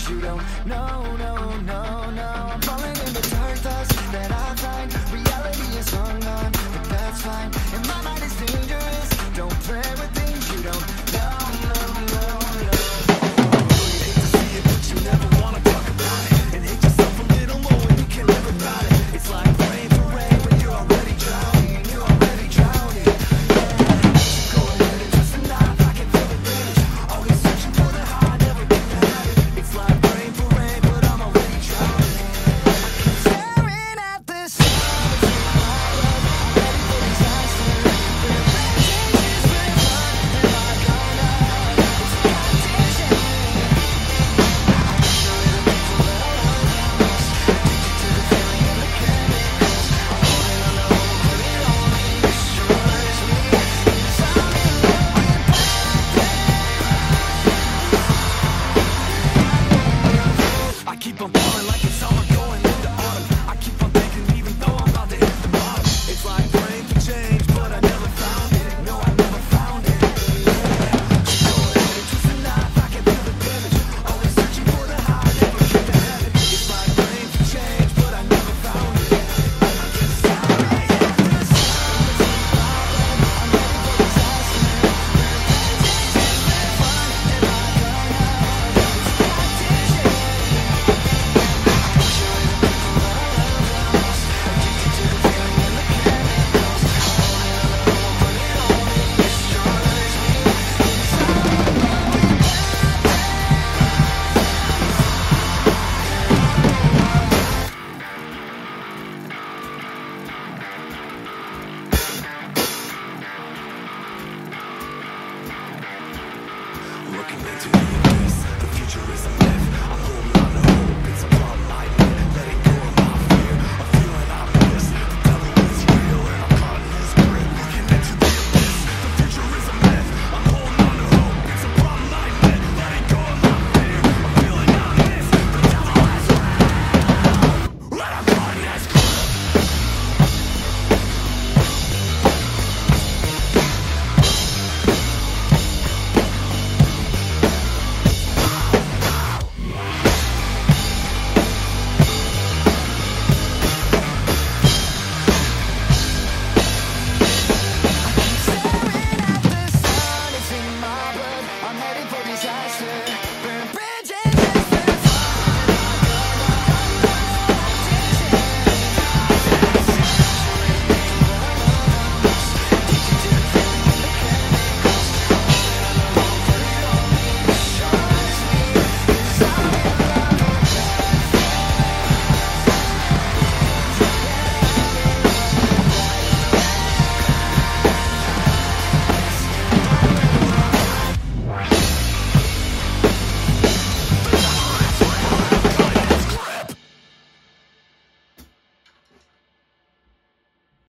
things you don't know, no, no, no. I'm falling in the dark thoughts that I find. Reality is undone, but that's fine. And my mind is dangerous. Don't play with things you don't know, no, no, no. You hate to see it, but you never wanna talk about it. And hate yourself a little more when you can live without it. It's like praying for rain when you're already drowning. You're already drowning. Yeah. Go ahead and twist the knife. I can feel the damage. Always searching for the high, never get the habit. It's like praying for rain, but I'm already drowning. I keep staring at the stars. Ready for disaster. The patience is reflected in my conduct. It's a competition. I keep on